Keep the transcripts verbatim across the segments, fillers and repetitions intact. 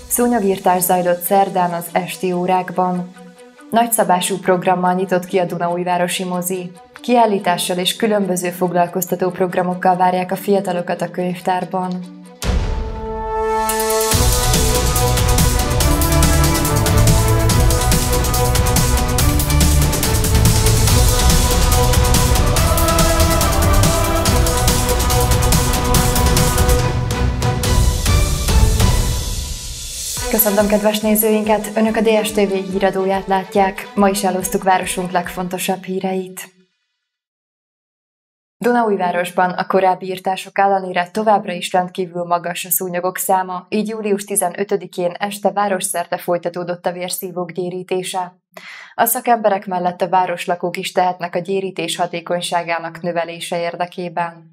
Szúnyogírtás zajlott szerdán az esti órákban. Nagyszabású programmal nyitott ki a Dunaújvárosi mozi. Kiállítással és különböző foglalkoztató programokkal várják a fiatalokat a könyvtárban. Köszöntöm kedves nézőinket! Önök a dé es té vé híradóját látják. Ma is elosztuk városunk legfontosabb híreit. Dunaújvárosban a korábbi írtások ellenére továbbra is rendkívül magas a szúnyogok száma, így július tizenötödikén este városszerte folytatódott a vérszívók gyérítése. A szakemberek mellett a városlakók is tehetnek a gyérítés hatékonyságának növelése érdekében.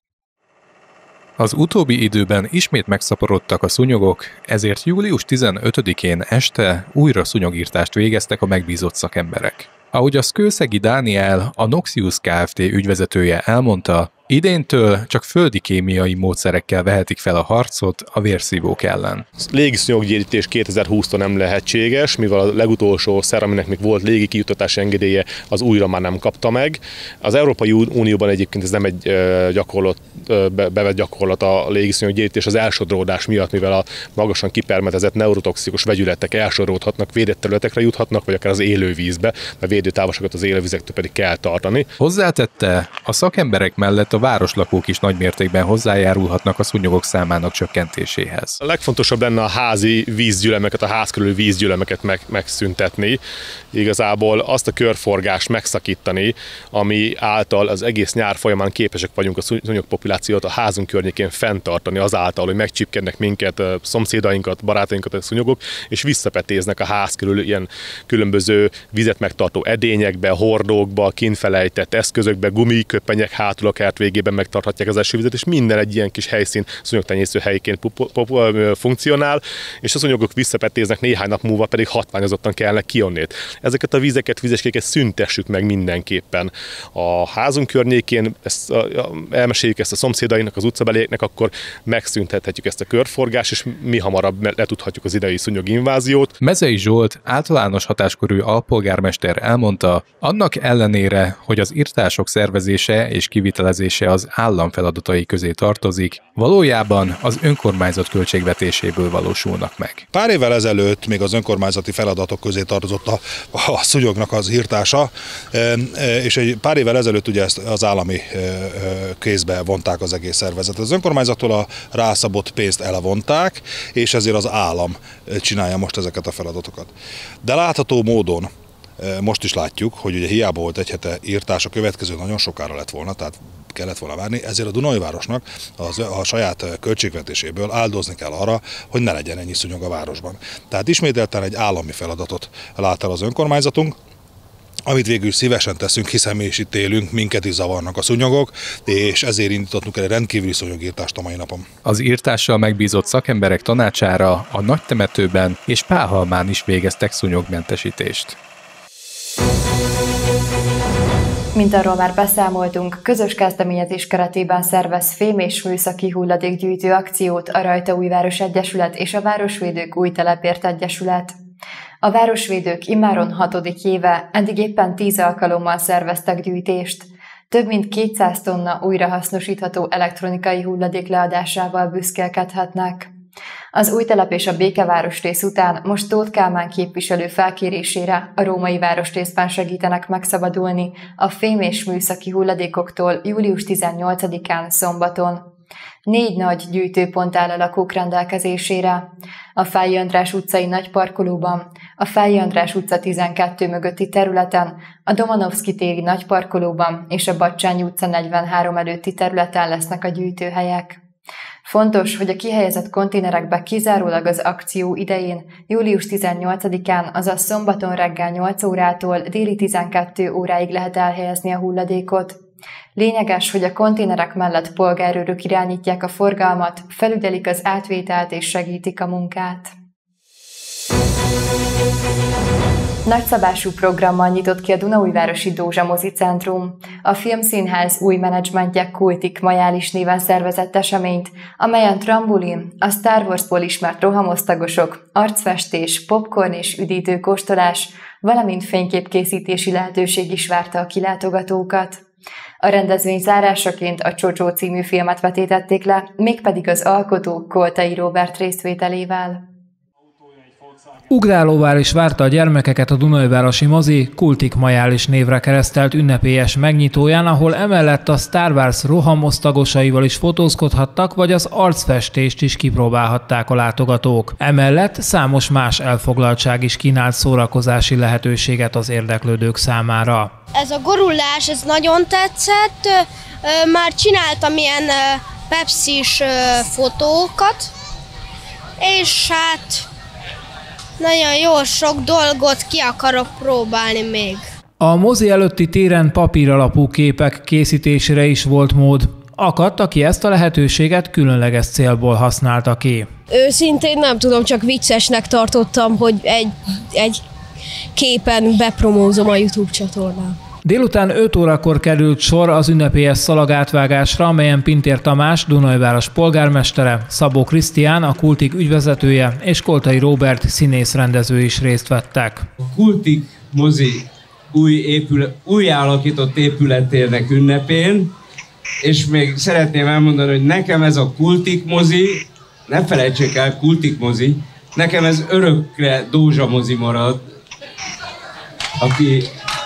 Az utóbbi időben ismét megszaporodtak a szúnyogok, ezért július tizenötödikén este újra szúnyogírtást végeztek a megbízott szakemberek. Ahogy a Szkőszegi Dániel, a Noxius Kft. Ügyvezetője elmondta, idéntől csak földi kémiai módszerekkel vehetik fel a harcot a vérszívók ellen. Légiszúnyoggyérítés kétezer-húsztól nem lehetséges, mivel a legutolsó szer, aminek még volt légi kijutatási engedélye, az újra már nem kapta meg. Az Európai Unióban egyébként ez nem egy gyakorlat, bevett gyakorlat a légiszúnyoggyérítés az elsodródás miatt, mivel a magasan kipermetezett neurotoxikus vegyületek elsodródhatnak, védett területekre juthatnak, vagy akár az élővízbe, mert védőtávolságot az élővizektől pedig kell tartani. Hozzátette, a szakemberek mellett a városlakók is nagymértékben hozzájárulhatnak a szúnyogok számának csökkentéséhez. A legfontosabb lenne a házi vízgyülemeket, a ház körüli vízgyülemeket meg, megszüntetni. Igazából azt a körforgást megszakítani, ami által az egész nyár folyamán képesek vagyunk a szúnyogpopulációt a házunk környékén fenntartani, azáltal, hogy megcsipkednek minket, a szomszédainkat, barátainkat a szúnyogok, és visszapetéznek a ház körül ilyen különböző vizet megtartó edényekbe, hordókba, kintfelejtett eszközökbe, gumiköpenyek hátul a kert végében megtarthatják az esővizet, és minden egy ilyen kis helyszín szúnyogtenyésztő helyként funkcionál, és a szúnyogok visszapetéznek, néhány nap múlva pedig hatványozottan kellene kijonnét. Ezeket a vizeket, vizeskéket szüntessük meg mindenképpen a házunk környékén, ezt, elmeséljük ezt a szomszédainak, az utcabelieknek, akkor megszüntethetjük ezt a körforgást, és mi hamarabb letudhatjuk az idei szúnyoginváziót. Mezei Zsolt, általános hatáskörű alpolgármester elmondta, annak ellenére, hogy az írtások szervezése és kivitelezése az állam feladatai közé tartozik, valójában az önkormányzat költségvetéséből valósulnak meg. Pár évvel ezelőtt még az önkormányzati feladatok közé tartozott a, a szúnyognak az írtása, és egy pár évvel ezelőtt ugye ezt az állami kézbe vonták az egész szervezetet. Az önkormányzattól a rászabott pénzt elvonták, és ezért az állam csinálja most ezeket a feladatokat. De látható módon most is látjuk, hogy ugye hiába volt egy hete írtás, a következő nagyon sokára lett volna, tehát kellett volna várni, ezért a Dunaújvárosnak az, a saját költségvetéséből áldozni kell arra, hogy ne legyen ennyi szúnyog a városban. Tehát ismételten egy állami feladatot lát el az önkormányzatunk, amit végül szívesen teszünk, hiszen mi is itt élünk, minket is zavarnak a szúnyogok, és ezért indítottunk el egy rendkívüli szúnyogírtást a mai napon. Az írtással megbízott szakemberek tanácsára a Nagytemetőben és Pálhalmán is végeztek szúnyogmentesítést. Mint arról már beszámoltunk, közös kezdeményezés keretében szervez fém- és műszaki hulladékgyűjtő akciót a Rajtaújváros Egyesület és a Városvédők Új Telepért Egyesület. A Városvédők immáron hatodik éve, eddig éppen tíz alkalommal szerveztek gyűjtést. Több mint kétszáz tonna újrahasznosítható elektronikai hulladék leadásával büszkélkedhetnek. Az Új Telep és a Békevárosrész után most Tóth Kálmán képviselő felkérésére a római városrészben segítenek megszabadulni a fém- és műszaki hulladékoktól július tizennyolcadikán szombaton. Négy nagy gyűjtőpont áll a lakók rendelkezésére. A Fályi András utcai nagy parkolóban, a Fályi András utca tizenkettő mögötti területen, a Domanovszky téri nagy parkolóban és a Batthyány utca negyvenhárom előtti területen lesznek a gyűjtőhelyek. Fontos, hogy a kihelyezett konténerekbe kizárólag az akció idején, július tizennyolcadikán, azaz szombaton reggel nyolc órától déli tizenkettő óráig lehet elhelyezni a hulladékot. Lényeges, hogy a konténerek mellett polgárőrök irányítják a forgalmat, felügyelik az átvételt és segítik a munkát. Nagyszabású programmal nyitott ki a Dunaújvárosi Dózsa Mozicentrum. A Filmszínház új menedzsmentje Kultik Majális néven szervezett eseményt, amelyen trambulin, a Star Warsból ismert rohamosztagosok, arcfestés, popcorn és üdítő kóstolás, valamint fényképkészítési lehetőség is várta a kilátogatókat. A rendezvény zárásaként a Csocsó című filmet vetítették le, mégpedig az alkotó Koltai Róbert részvételével. Ugrálóvár is várta a gyermekeket a Dunaújvárosi mozi Kultik Majális névre keresztelt ünnepélyes megnyitóján, ahol emellett a Star Wars rohamosztagosaival is fotózkodhattak, vagy az arcfestést is kipróbálhatták a látogatók. Emellett számos más elfoglaltság is kínált szórakozási lehetőséget az érdeklődők számára. Ez a gorulás, ez nagyon tetszett, már csináltam ilyen Pepsi-s fotókat, és hát nagyon jó sok dolgot ki akarok próbálni még. A mozi előtti téren papíralapú képek készítésére is volt mód. Akadt, aki ezt a lehetőséget különleges célból használta ki. Őszintén nem tudom, csak viccesnek tartottam, hogy egy, egy képen bepromózom a YouTube csatornán. Délután öt órakor került sor az ünnepélyes szalagátvágásra, amelyen Pintér Tamás, Dunaújváros polgármestere, Szabó Krisztián, a Kultik ügyvezetője és Koltai Róbert színész-rendező is részt vettek. A Kultik mozi új, épület, új alakított épületének ünnepén, és még szeretném elmondani, hogy nekem ez a Kultik mozi, ne felejtsék el, Kultik mozi, nekem ez örökre Dózsa mozi marad, aki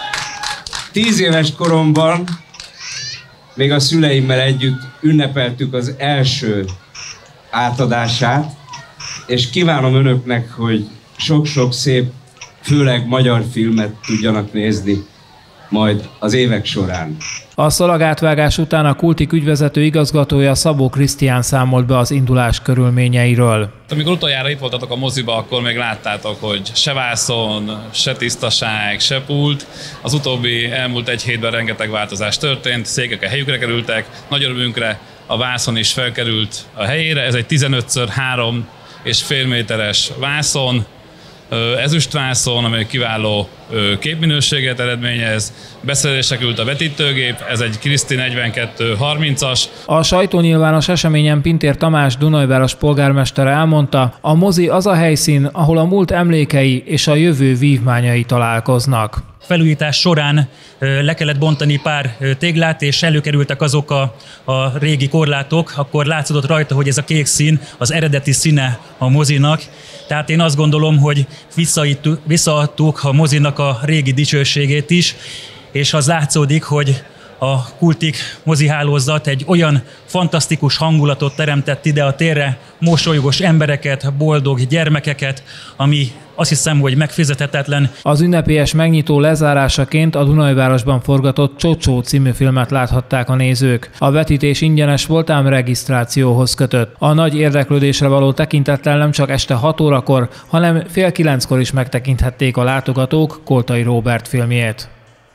Tíz éves koromban még a szüleimmel együtt ünnepeltük az első átadását, és kívánom önöknek, hogy sok-sok szép, főleg magyar filmet tudjanak nézni majd az évek során. A szalagátvágás után a Kultik ügyvezető igazgatója Szabó Krisztián számolt be az indulás körülményeiről. Amikor utoljára itt voltatok a moziba, akkor még láttátok, hogy se vászon, se tisztaság, se pult. Az utóbbi elmúlt egy hétben rengeteg változás történt, székek a helyükre kerültek, nagy örömünkre a vászon is felkerült a helyére. Ez egy tizenöt szor három és fél méteres vászon, ezüstvászon, amely kiváló képminőséget eredményez. Beszerelésre került a vetítőgép, ez egy Christie negyvenkettő harmincas. A sajtónyilvános eseményen Pintér Tamás, Dunaújváros polgármestere elmondta, a mozi az a helyszín, ahol a múlt emlékei és a jövő vívmányai találkoznak. Felújítás során le kellett bontani pár téglát, és előkerültek azok a, a régi korlátok, akkor látszódott rajta, hogy ez a kék szín az eredeti színe a mozinak. Tehát én azt gondolom, hogy visszaadtuk a mozinak a régi dicsőségét is, és az látszódik, hogy a Kultik mozihálózat egy olyan fantasztikus hangulatot teremtett ide a térre, mosolygós embereket, boldog gyermekeket, ami azt hiszem, hogy megfizethetetlen. Az ünnepélyes megnyitó lezárásaként a Dunaújvárosban forgatott Csocsó című filmet láthatták a nézők. A vetítés ingyenes volt, ám regisztrációhoz kötött. A nagy érdeklődésre való tekintettel nem csak este hat órakor, hanem fél kilenckor is megtekinthették a látogatók Koltai Róbert filmjét.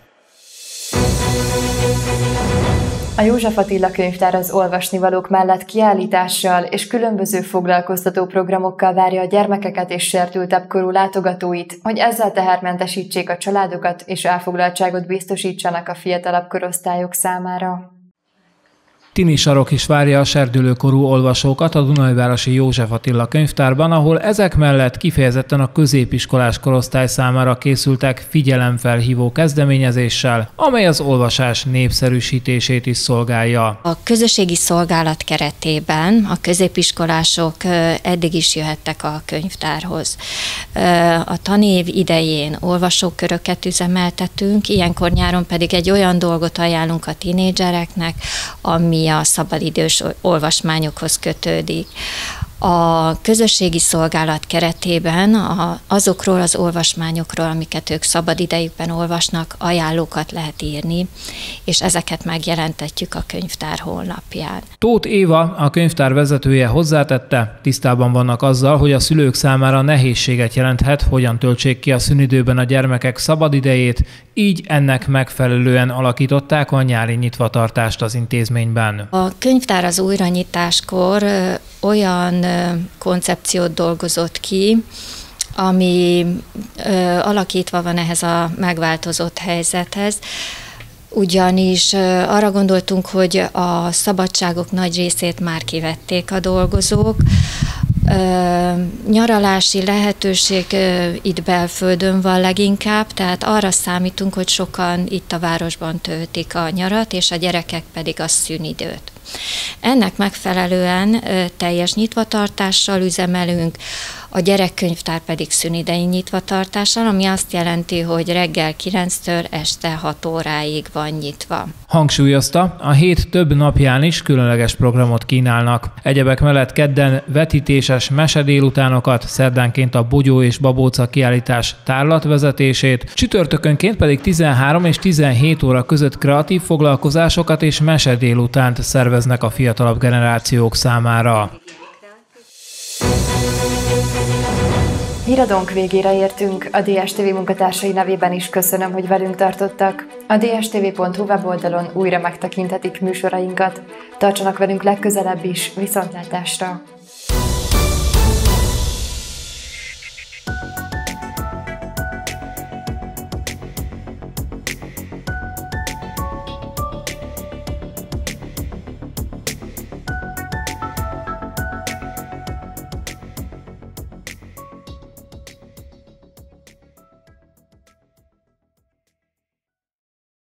A József Attila Könyvtár az olvasnivalók mellett kiállítással és különböző foglalkoztató programokkal várja a gyermekeket és sérültebb korú látogatóit, hogy ezzel tehermentesítsék a családokat és elfoglaltságot biztosítsanak a fiatalabb korosztályok számára. Tini sarok is várja a serdülőkorú olvasókat a Dunaújvárosi József Attila Könyvtárban, ahol ezek mellett kifejezetten a középiskolás korosztály számára készültek figyelemfelhívó kezdeményezéssel, amely az olvasás népszerűsítését is szolgálja. A közösségi szolgálat keretében a középiskolások eddig is jöhettek a könyvtárhoz. A tanév idején olvasóköröket üzemeltetünk, ilyenkor nyáron pedig egy olyan dolgot ajánlunk a tínédzsereknek, ami a szabadidős olvasmányokhoz kötődik. A közösségi szolgálat keretében azokról az olvasmányokról, amiket ők szabadidejükben olvasnak, ajánlókat lehet írni, és ezeket megjelentetjük a könyvtár honlapján. Tóth Éva, a könyvtár vezetője hozzátette, tisztában vannak azzal, hogy a szülők számára nehézséget jelenthet, hogyan töltsék ki a szünidőben a gyermekek szabadidejét, így ennek megfelelően alakították a nyári nyitvatartást az intézményben. A könyvtár az újranyitáskor olyan koncepciót dolgozott ki, ami ö, alakítva van ehhez a megváltozott helyzethez. Ugyanis arra gondoltunk, hogy a szabadságok nagy részét már kivették a dolgozók. Nyaralási lehetőség itt belföldön van leginkább, tehát arra számítunk, hogy sokan itt a városban töltik a nyarat, és a gyerekek pedig a szünidőt. Ennek megfelelően teljes nyitvatartással üzemelünk, a gyerekkönyvtár pedig szünidei nyitvatartással, ami azt jelenti, hogy reggel kilenctől este hat óráig van nyitva. Hangsúlyozta, a hét több napján is különleges programot kínálnak. Egyebek mellett kedden vetítéses mesedélutánokat, szerdánként a Bogyó és Babóca kiállítás tárlatvezetését, csütörtökönként pedig tizenhárom és tizenhét óra között kreatív foglalkozásokat és mesedélutánt szerveznek a fiatalabb generációk számára. Híradónk végére értünk, a dé es té vé munkatársai nevében is köszönöm, hogy velünk tartottak. A dé es té vé pont hu weboldalon újra megtekinthetik műsorainkat. Tartsanak velünk legközelebb is, viszontlátásra!